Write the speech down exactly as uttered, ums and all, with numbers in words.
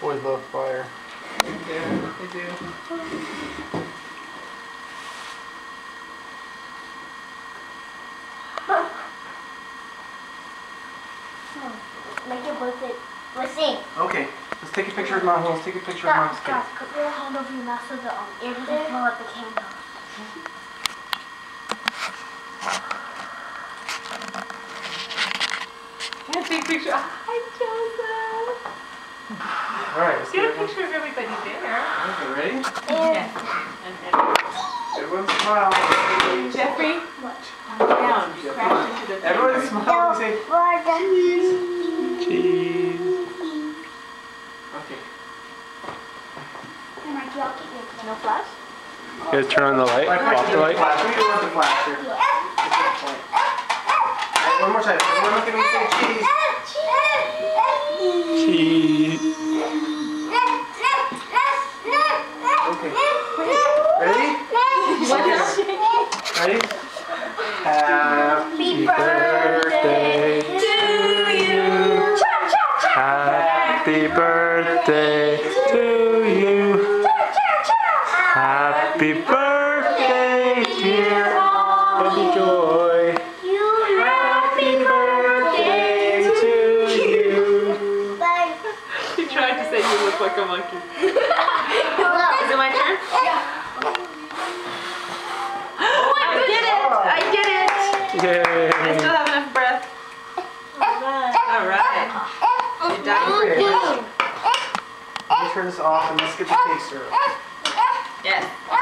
Boys love fire. They do. They do. Make your birthday. Let's sing. Okay, let's take a picture of mom. Let's take a picture of mom's Guys, kid. guys, put your hand over your mouth so the um, air doesn't blow out the candle. Yeah, take a picture. Hi, Joseph. Alright, let's Get a get one. picture of everybody there. Okay, ready? And And then Everyone smile. Jeffrey, what? down. You crashed into the Everyone thing. smile. Say cheese. cheese. Okay. Hey, Mikey, I'll get you. No flash? You guys turn on the light, Like, off the light. flash. We don't want the flash here. Alright, one more time. Everyone look at me and say cheese. Cheese. Okay. Ready? What's Okay. Ready? Happy birthday to you. Happy birthday to you. Happy birthday, dear Baby Joy. Happy birthday to you. He tried to say you look like a monkey. Is it my turn? Oh, I did it! I did it! I Yay. still have enough breath. Alright. You're done? Okay, let's, let me turn this off and let's get the cake syrup. Yes.